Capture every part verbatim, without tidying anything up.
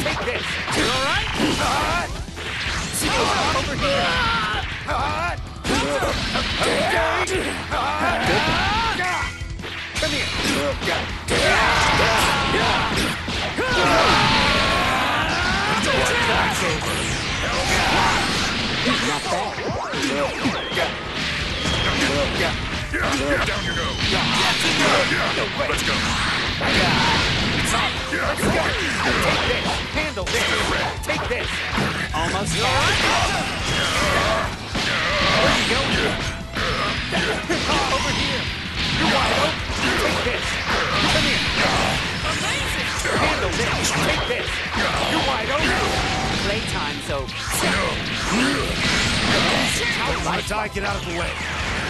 Take this! You alright? Over here! Come here! That's over. Not bad. Down you go. Let's go. Let's go. Take this. Handle this. Take this. Almost there. Where you going? Over here. You're wide open. Take this. Come here. Amazing. Handle this. Take this. You're wide open. Playtime's over. My die, get out of the way.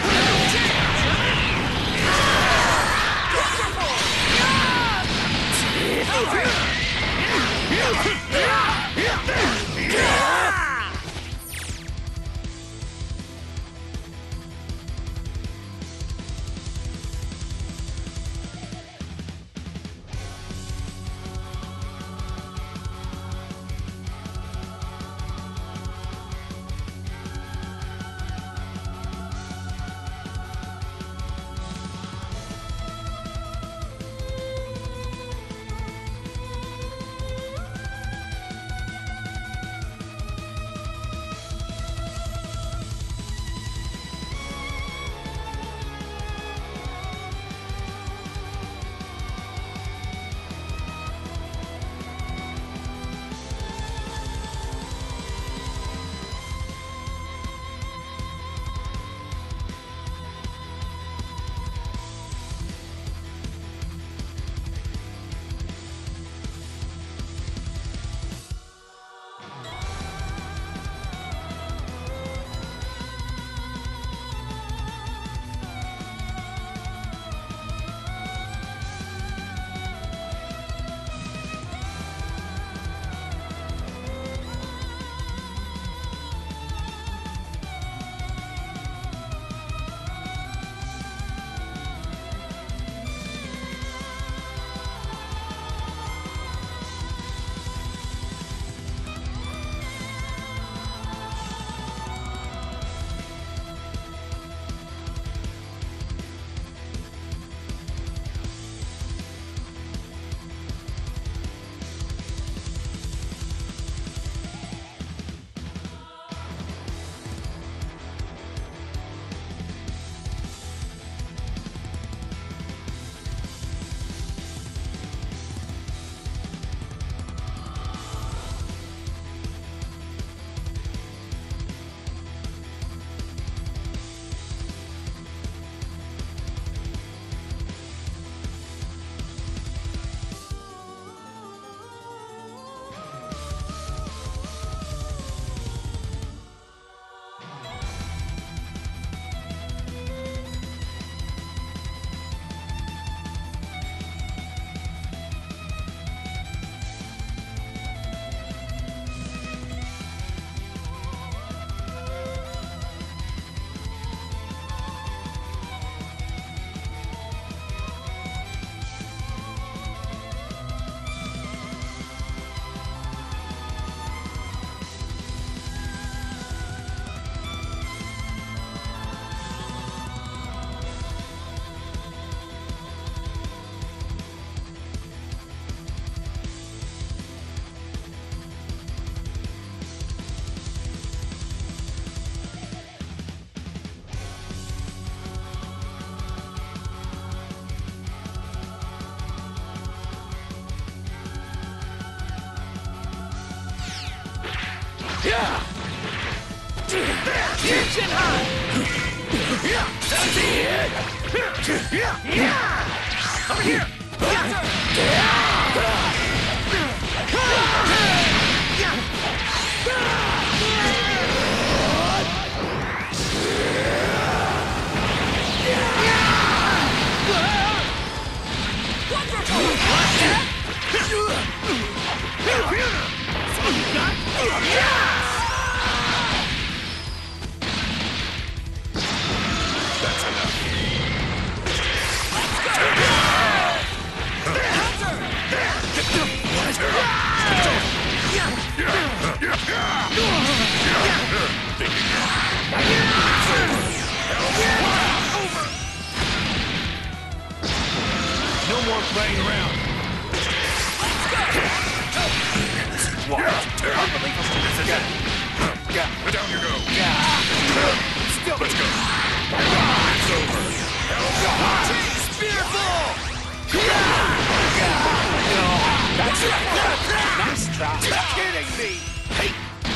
Tension high! That's it! Over here! try. You're kidding me! Hey!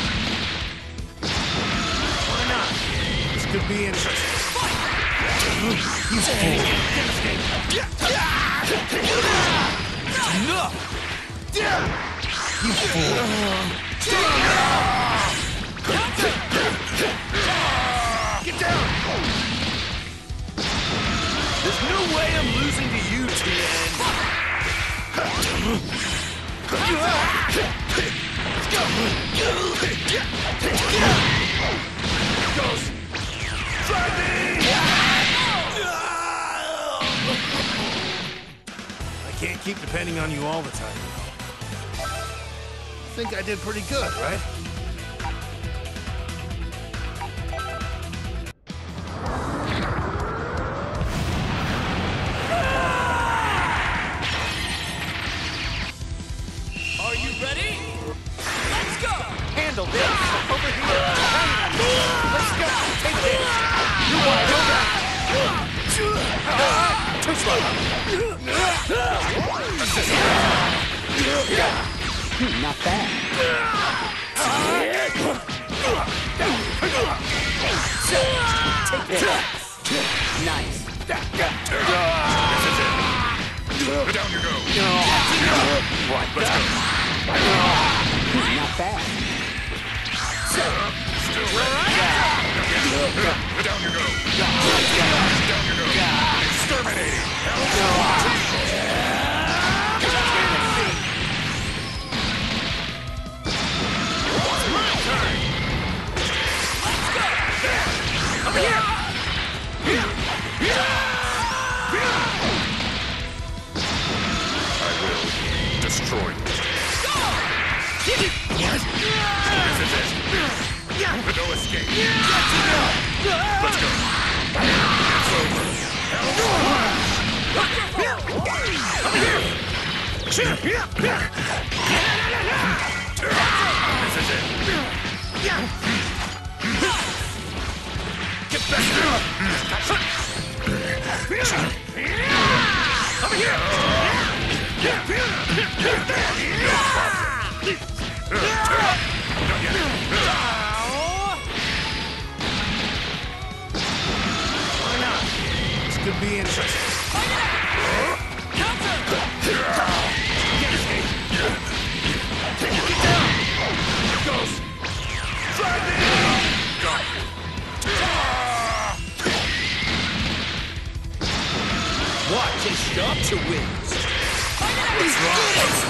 Why not? This could be interesting. He's Enough! You fool! Get down! There's no way I'm losing to you, Tien. Goes. Try me! I can't keep depending on you all the time. I think I did pretty good, right? Are you ready? Let's go! Handle this! Over here! Let's go! Take this! You're wide open! Too slow! Not bad. Take this. Nice. Down you go. What? Let's go. Not bad. Still ready. Down you go. Down you go. Exterminating. Over here! I will destroy you. This is it. No escape. Let's go. It's over. This is it. Get back here! Over here! Not yet. Why not? This could be interesting. Counter! Get escape! Get down! Here goes! Try me! Got it! Watch and stop to win. What's wrong?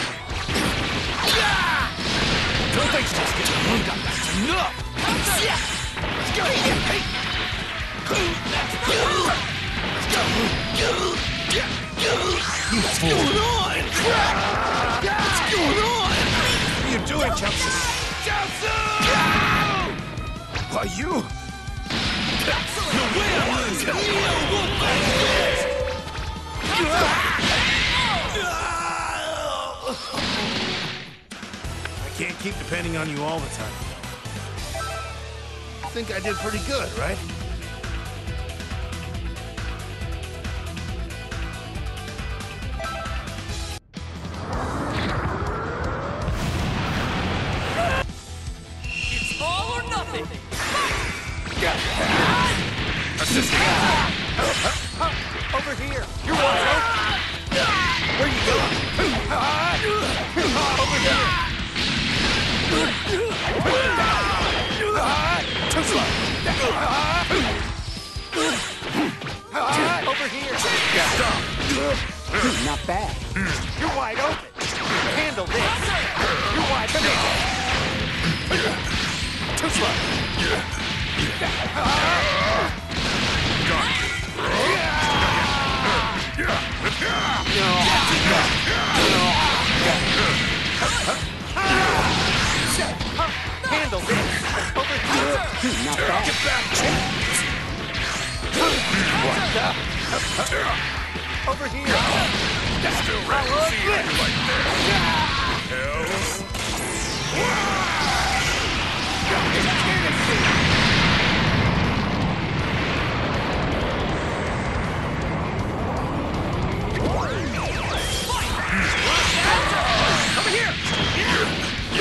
Don't think just get moved up. That's enough. Yeah. Let's go. Hey. What's going on? What's going on? What are you doing, Chelsea? Chelsea! Why, you? No way I'm losing. Neo won't let this. I can't keep depending on you all the time. I think I did pretty good, right? It's all or nothing. Assist me! Over here. You're wide open. Where you going? Over here. Too slow. Over here. Stop! Not bad. You're wide open. Handle this. You're wide open. Too slow. Got it! Handle this. Over here. Not bad. Get back! What the? Over here. Still ready to see you like this. Hells. Over here.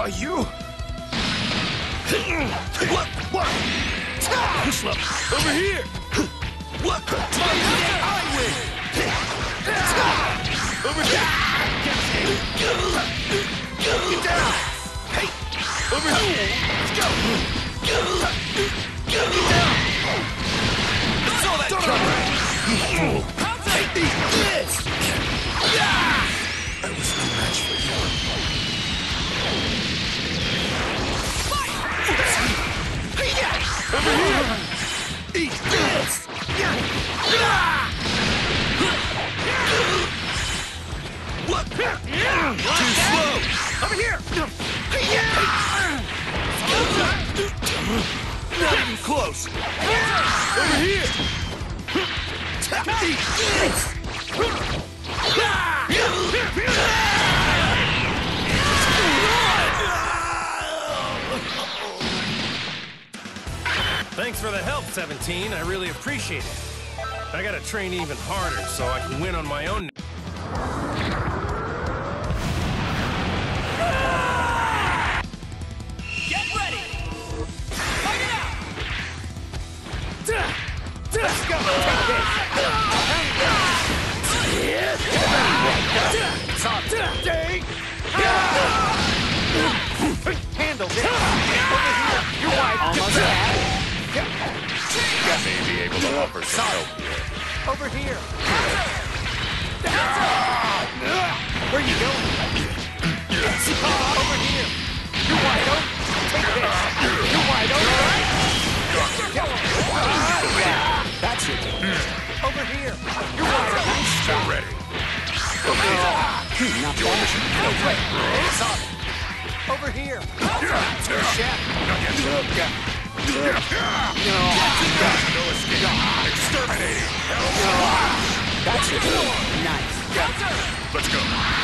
you? What? What? Over here! What? I win! Over here! Get down! Hey! Over here! Let's go! Get down! I saw that coming! Take this! I was no match for you. Over here! Eat this! What? Too slow! Over here! Not even close! Over here! Eat this! Thanks for the help, seventeen. I really appreciate it. I gotta train even harder so I can win on my own. Get ready! Fight it out! Let's go! Take this! Handle this! Over here! You're wide! Almost had it. You may be able to offer some help here. Over here! Where you going? Over here! You're wide open! Take this! You're wide open! That's your game. Over here! You're wide open! Still ready. Not bad. Over here! No escape. Exterminating. That's your game. Nice. Let's go.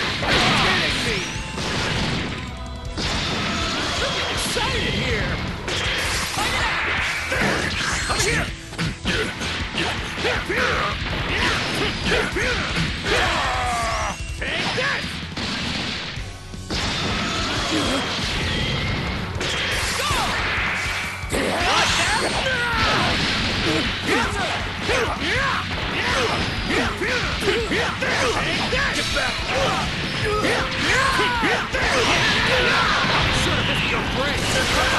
Excited here! I'm here. Take that! Get back! Should have hit your brakes!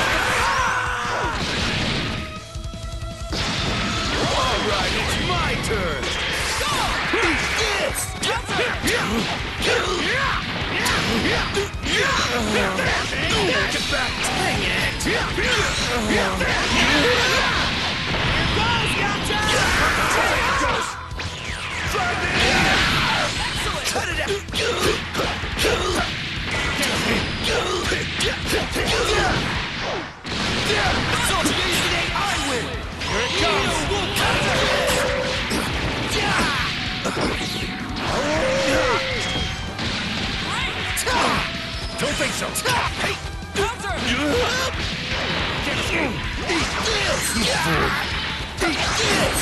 All right, it's my turn! Eat this! Get back! Dang it! Here goes! Drive it! Cut it out! It's all today, I win! Here it comes! Don't think so! Hey! Counter! Eat this! Eat this!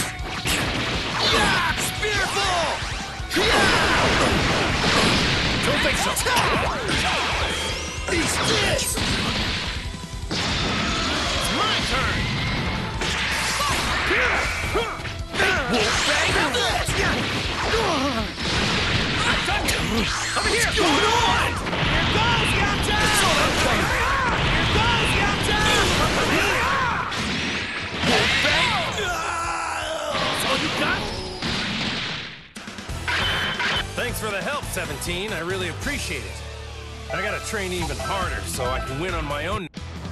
Spearball! Don't think so! Eat this! It's my turn! Wolf bang this! Over here! What's going on? Here goes Yatta! It's all I'm coming! Here goes Yatta! Wolf bang! That's all you got? Thanks for the help, seventeen. I really appreciate it. I gotta train even harder so I can win on my own.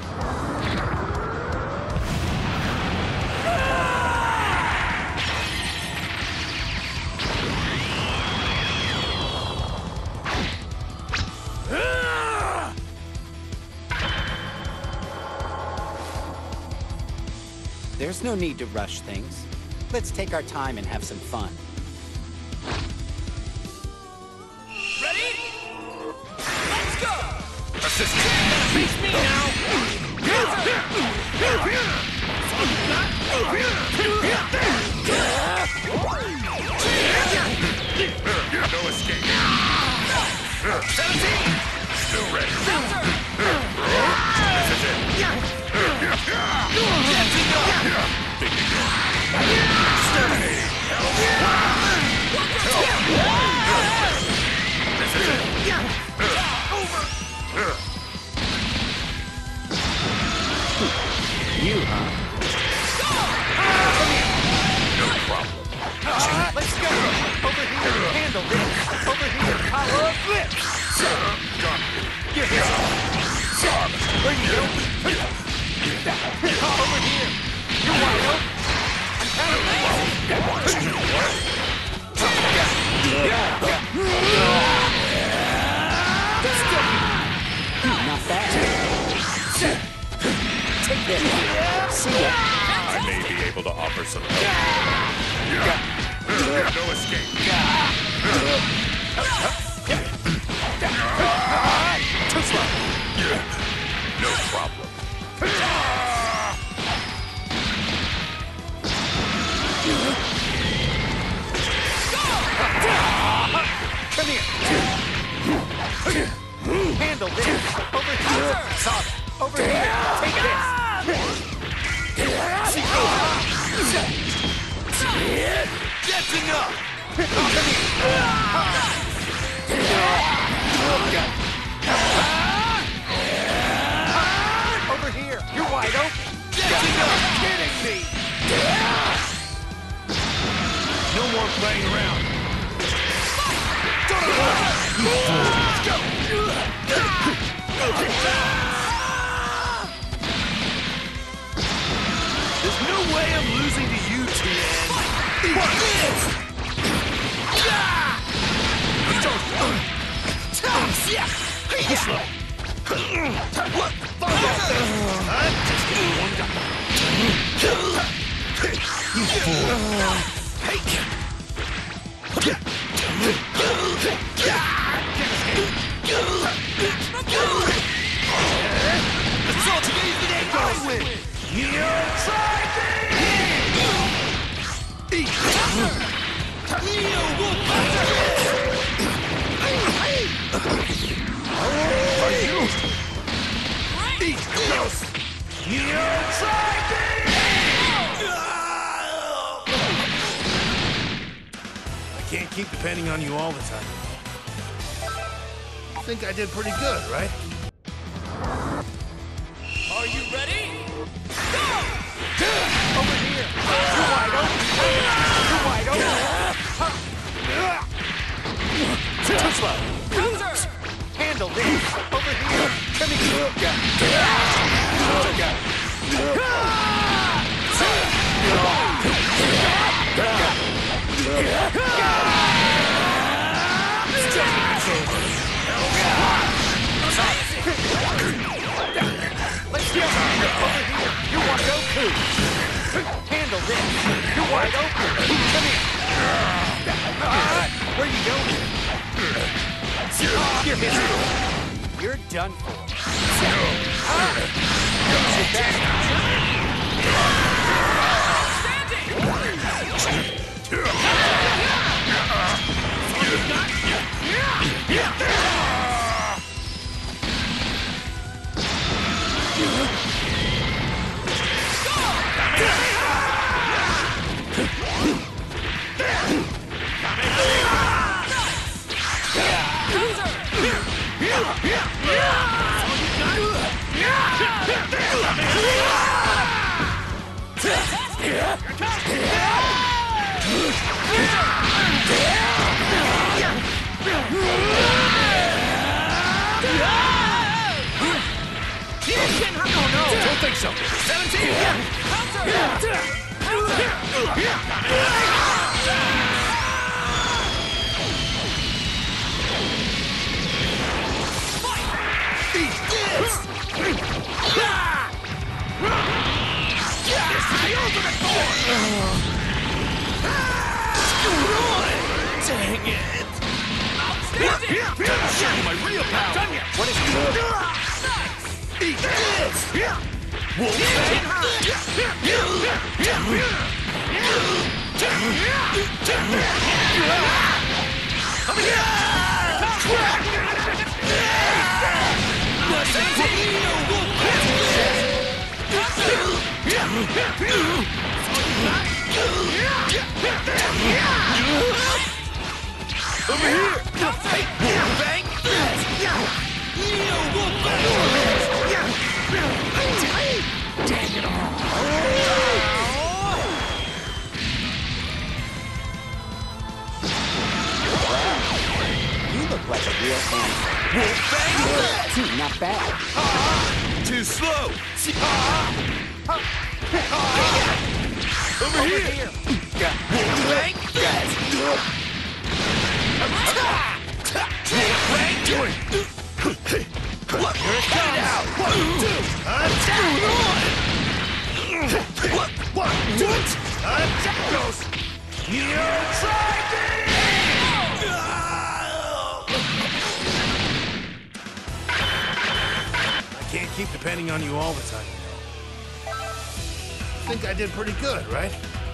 There's no need to rush things. Let's take our time and have some fun. Ready? Let's go! Assist. Face me now! No escape. seventeen! Still ready. Counter! Where you go? Over here. You're wide open. I'm counting. Not bad. Take this. See ya. I may be able to offer some help. No escape. No problem. Come here. Handle this. Over here. Saw that. Over here. Take this. That's enough. Come here. Over here. You're wide open. That's enough. Kidding me. No more playing around. There's no way I'm losing to you, Tien. What is? What? I'm just getting one guy. You fool. Hey! That's all today's the day I win! You'll try me! Neo Wolf Hunter! Are you? Eat close! You'll try me! I can't keep depending on you all the time. I think I did pretty good, right? Are you ready? Go! Over here! You're wide open! You're wide open! Too slow! Counter! Handle this! Over here! Come Let's go! Over here! You want Goku! Handle this! You're wide open! Come here! Where you going? You're history! You're done for. Don't think so. seventeen! Eat this! This is the ultimate form! Dang it! Show you my real power! Done yet! What is it? Eat this! Wolf Come here! Over here! Hey, Wolfang! Dang it all! You look like a real fan. Wolfang! Not bad. Too slow. Over here! Bang! Doing. What? Here it comes. Out. One, two. What's going on? What? One, two. That goes. You tried it. I can't keep depending on you all the time, you know. I think I did pretty good, right?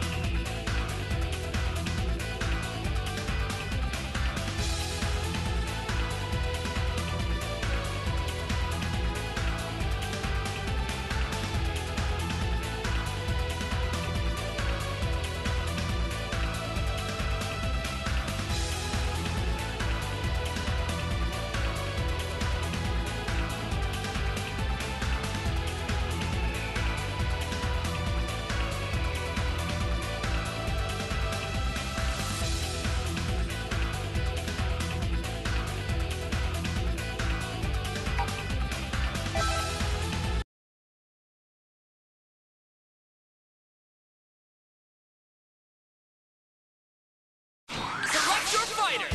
Select your fighter.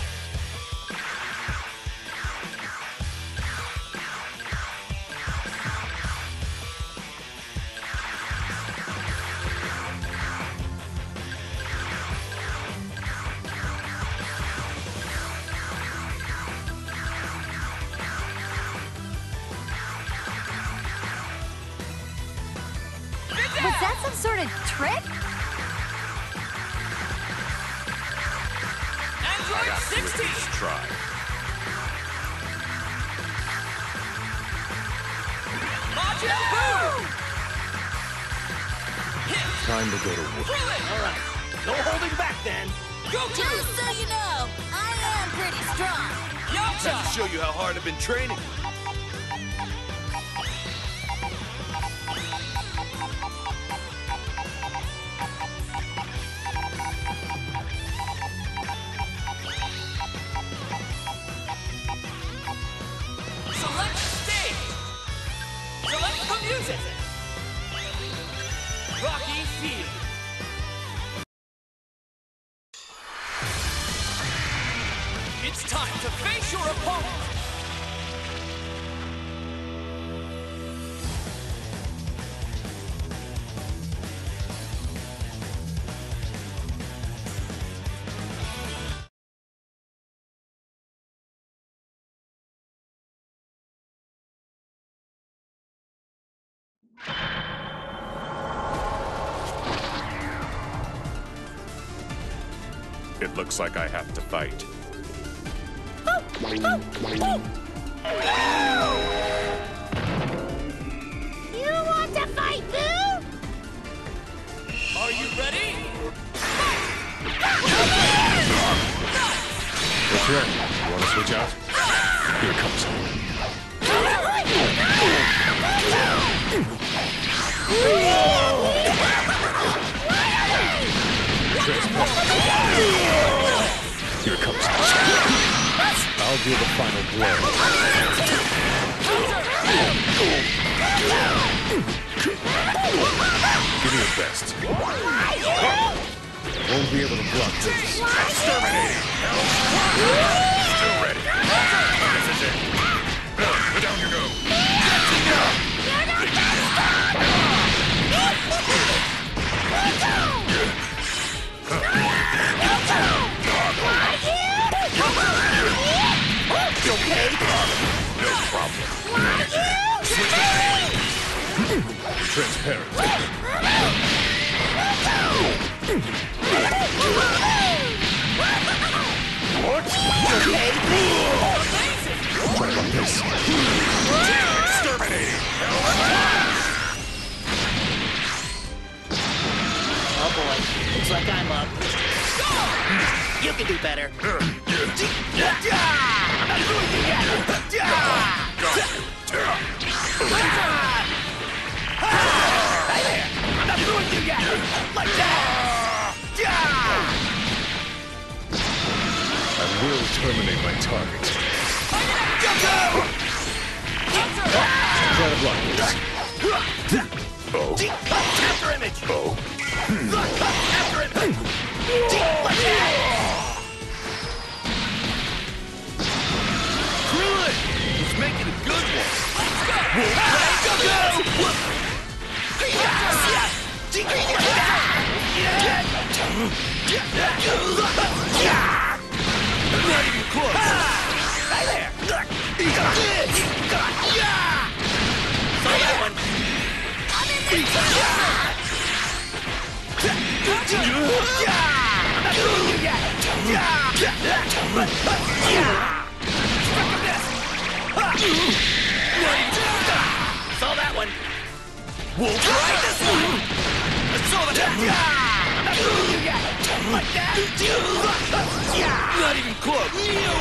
Was that some sort of trick? Android sixty. Let's try. Majin Buu. Hit. Time to go to work. Krillin. All right. No holding back then. Goku. Just so you know, I am pretty strong. Yamcha. Show you how hard I've been training. Select stage. Select the music. Rocky Field. It's time to face your opponent. It looks like I have to fight. You want to fight, Boo? Are you ready? That's right. You want to switch out? Here it comes. Here it comes. I'll do the final blow. Give me your best. Won't be able to block this. Exterminating! Still ready. This is it. Down you go. Okay? No problem. Transparent. What? Okay? Try like this. Exterminating. Oh boy, looks like I'm up. You can do better. I'm not through with you yet! Like that! I will terminate my target. Counter! Try to block this. Oh. After image! Oh. After image! Krillin! He's making a good one. Go! Go! Not even close. Right there! Eat this! Yeah! Saw that one! Eat that! I'm not doing you yet! Stuck with this! Saw that one! We'll Try this one! I saw that! I'm not doing you yet! Like that! Not even close. Neo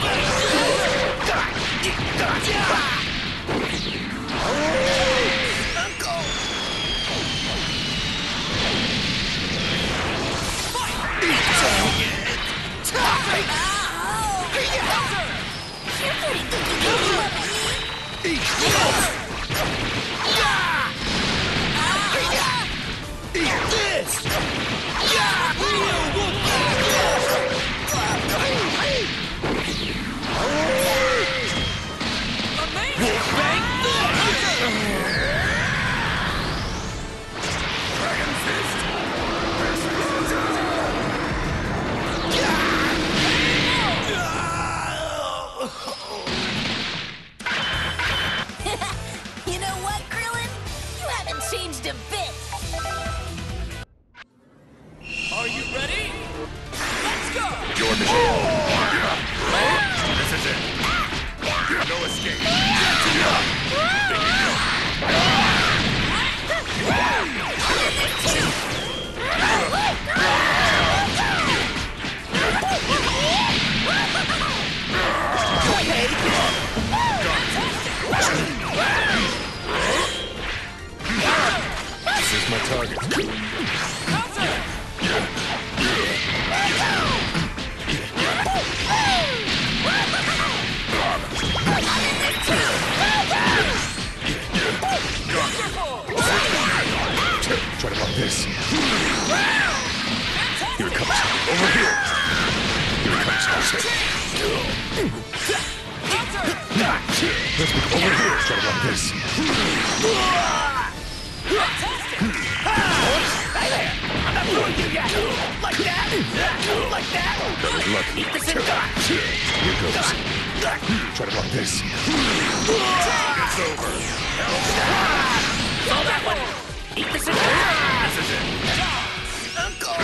Uncle! Eat this! You know what, Krillin? You haven't changed a bit. Are you ready? Let's go! Your mission. This is it. No escape. This is my target. Try to block this. Here it comes. Over here. Here it comes. Let's move over here. Try to block this. Right there! I'm not doing you yet! Like that! Like that! That was lucky. Eat this and die! Here it goes. Try to block this. It's over. Saw that one! Eat this and die! This is it. Uncle!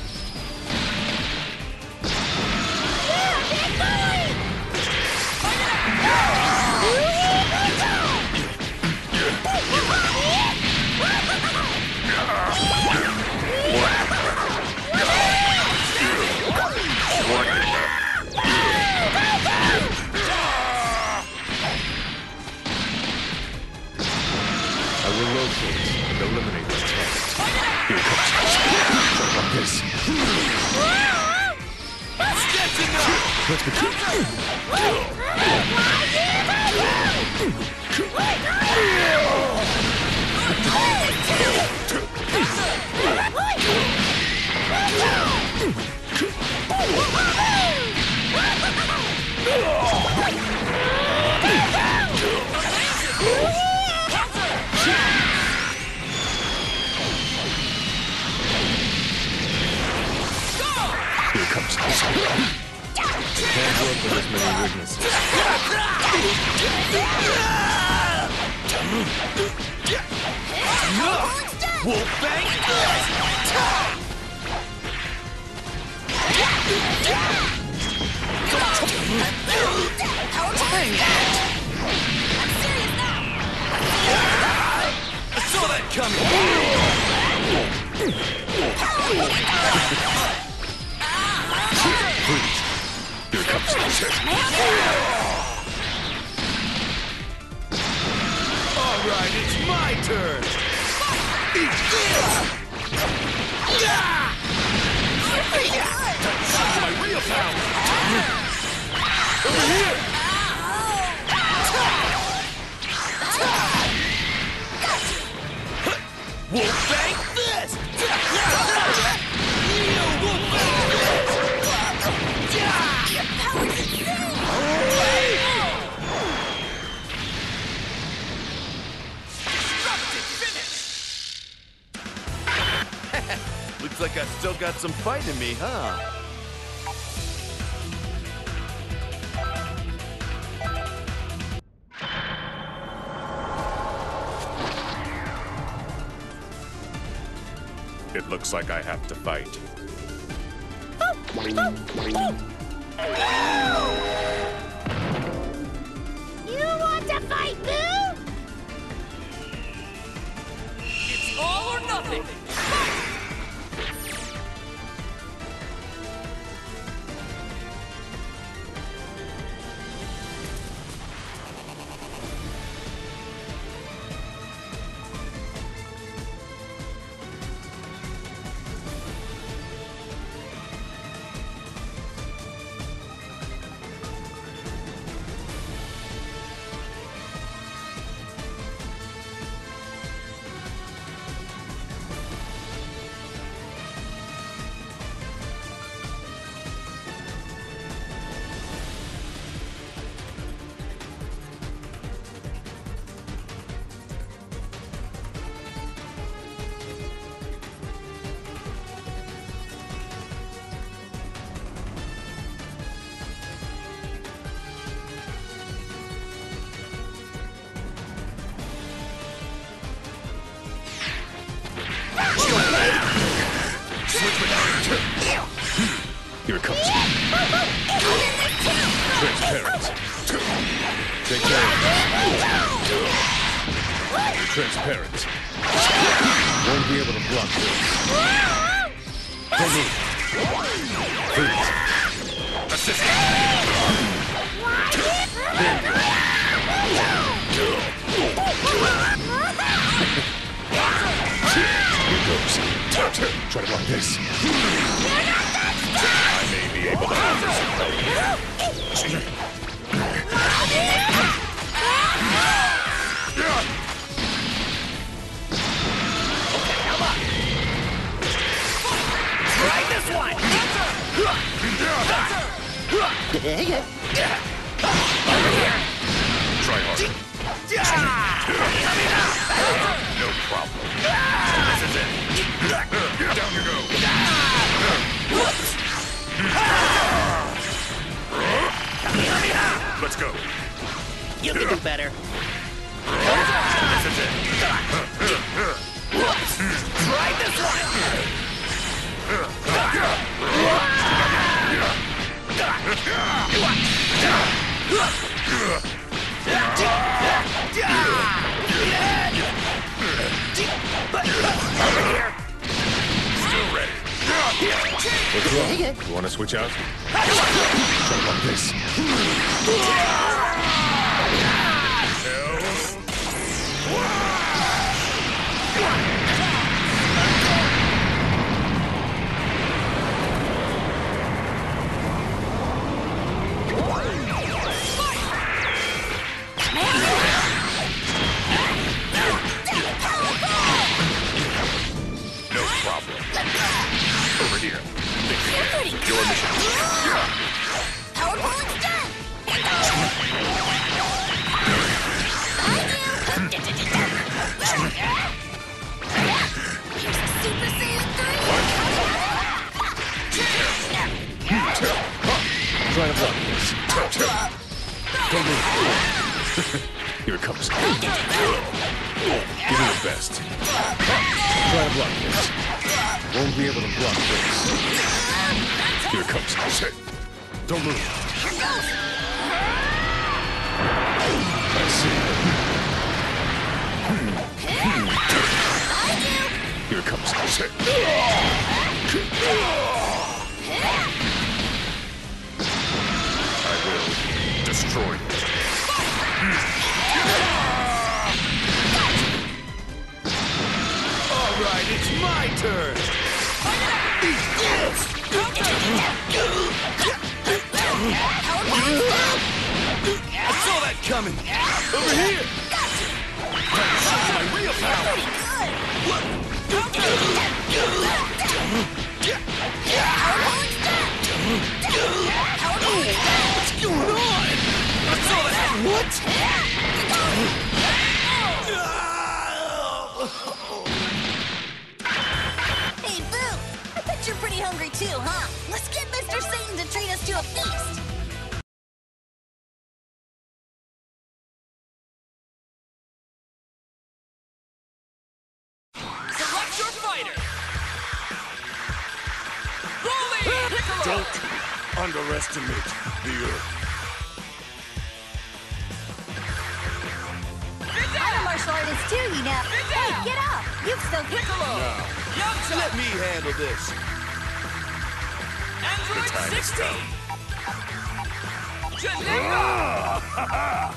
I will locate and eliminate the target. Here it comes. Try to block this. That's enough! Let's begin. Here it comes. Can't work with this many weaknesses. Wolfbang! I saw that coming! Please. Here it comes. All right, it's my turn. Eat this! Touch my real power. Over here. got some fight in me, huh? It looks like I have to fight. You want to fight, Boo? It's all or nothing. Here it comes. Transparent. Take care of it. Transparent. Won't be able to block this. Don't move. Freeze. Assist. Here goes. Try to block this. I may be able to offer some help. Try this one! Try harder. No problem. This is it. Down you go. Let's go. You can do better. This is it. Try this one! Still ready. What's wrong? You want to switch out? Try about this. No problem. Over here. Your mission. Power pulling done! Here's Super Saiyan three! Try to block this. Don't move. Here it comes. Give me your best. Try to block this. Won't be able to block this. Here it comes. Don't move. I see. Here it comes. I will destroy you. All right, it's my turn. Eat this. I saw that coming. Over here. Show my real power. What's going on? I saw that. What? Hey, Boo! I bet you're pretty hungry too, huh? Let's get Mister Satan to treat us to a feast! Select your fighter! Rolling Piccolo! Don't underestimate the Earth. I'm a martial artist too, you know. Hey, get up! You still Piccolo! Yamcha! Let me handle this. Android time has sixteen! Janemba!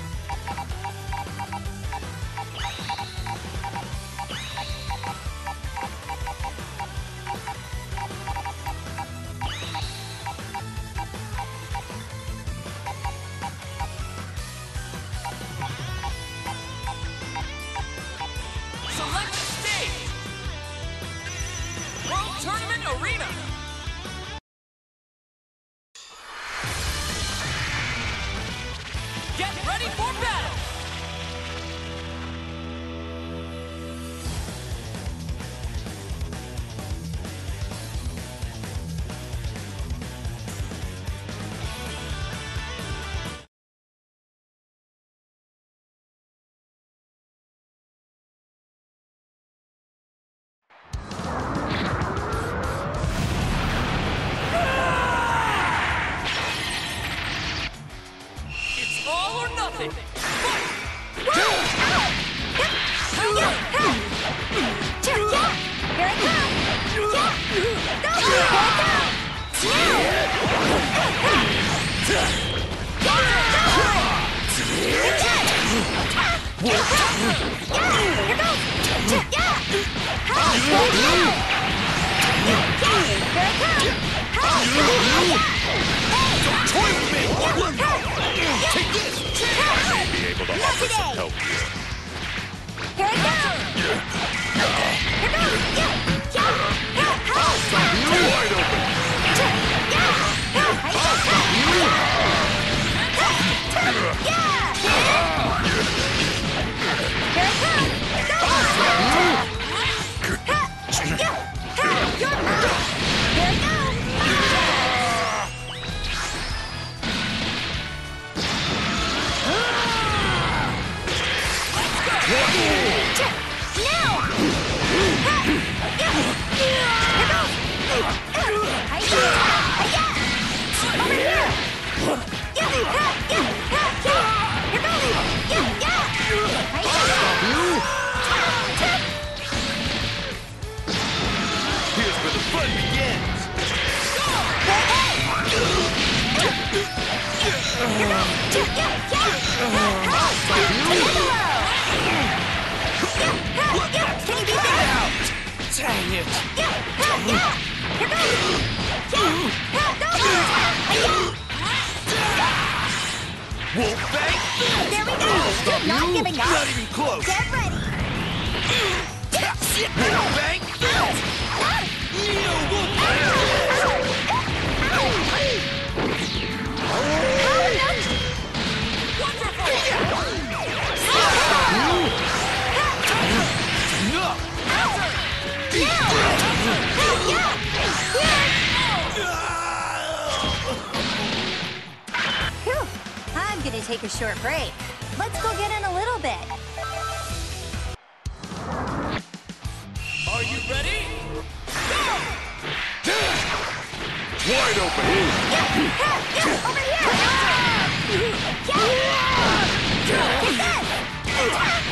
Select stage! World Tournament Arena! Get ready for battle! It's all or nothing! Fight! Here I Don't toy with me! Take this! I may be able to offer some help here. Here I go! Here goes! Wide open! Here's where the fun begins! Dang it! Wolfbang! There we go! Stop Not you! giving up! Not even close! Get ready! Wolfbang! Neo Wolfbang! Phew, I'm gonna take a short break. Let's go get in a little bit. Are you ready? Wide open! Over here! Take this!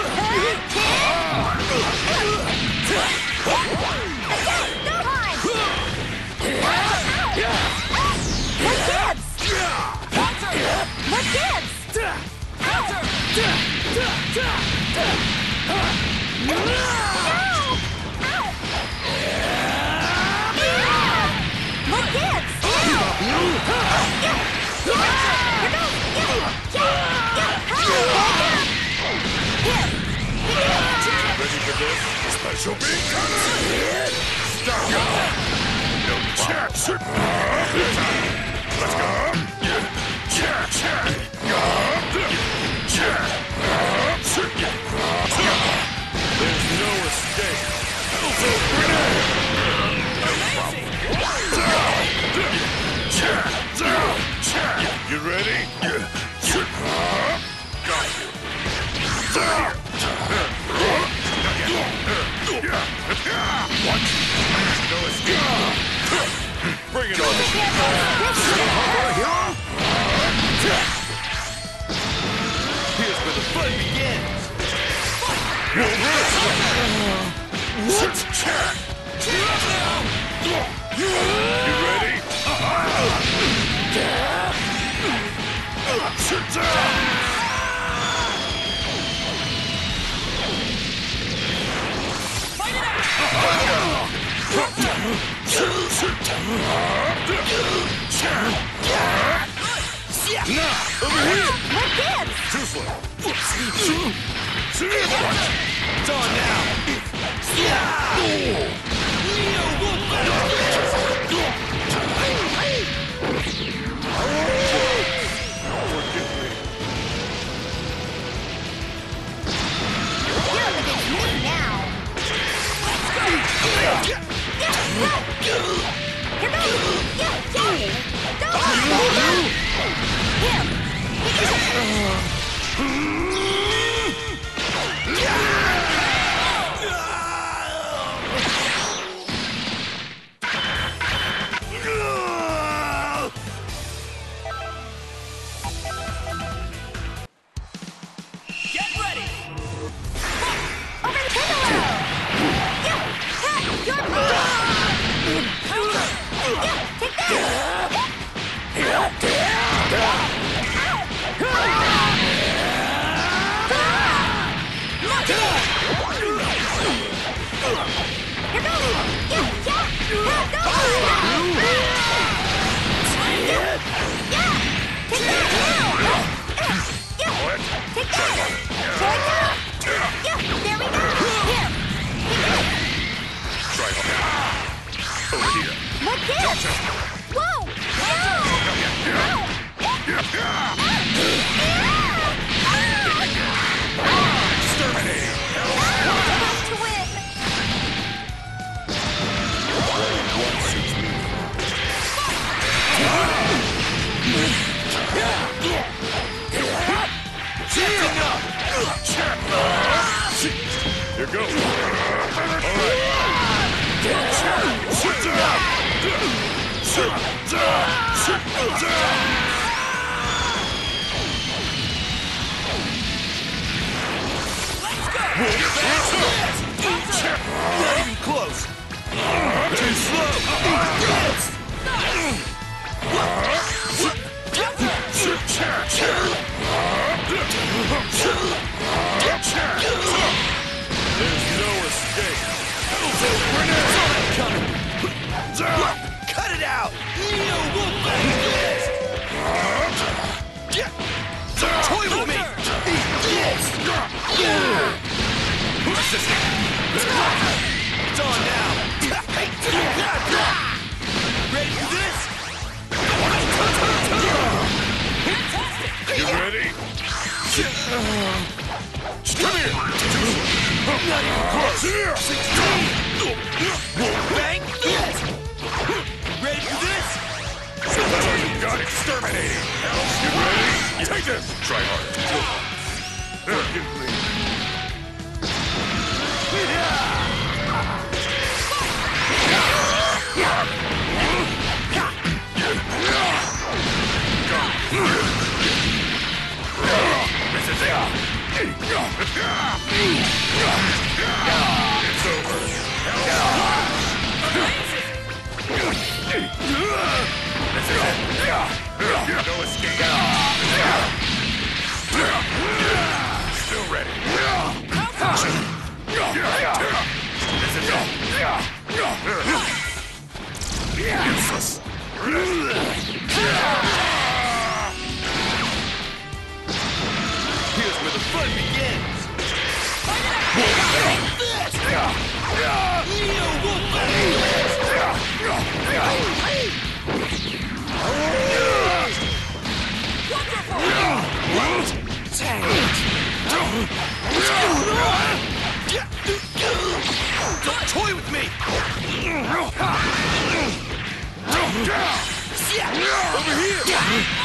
What gives? What gives? Ready for this? Special beam cutter! Stop ya! No chance! Let's go! There's no escape! Amazing! You ready? Got you. What? No escape. Bring it on. Here's where the fun begins. What? You ready? Sit down! Fight it out! Now, over here! What gives? Too slow. It's on now. You're up against me now. Here goes. Yeah, yeah. Go. Him. Get ready! Over the pillow. Yeah, ha, your Counter! Yeah, take that. Here goes. Yeah, yeah. Ha, go. Yeah, yeah. Take that now. Yeah, take that. Join now. Yeah, there we go. Here. Take that. Over here. What gives? Whoa! Exterminating. Enough to win. One suits me. Here goes. All right. Sit down. Sit down. Sit down. Not even close. Too slow. There's no escape. Cut it out! Toy with me! It's on now! Ready for this? You ready? Come here! Not even close! Here! Bang! Ready for this? Got exterminating! You ready? Take this! Try hard. Forgive me. This is it! It's over! This is it! No escape! Still ready! This is it! Useless! Here's where the fun begins! Don't toy with me! Over here!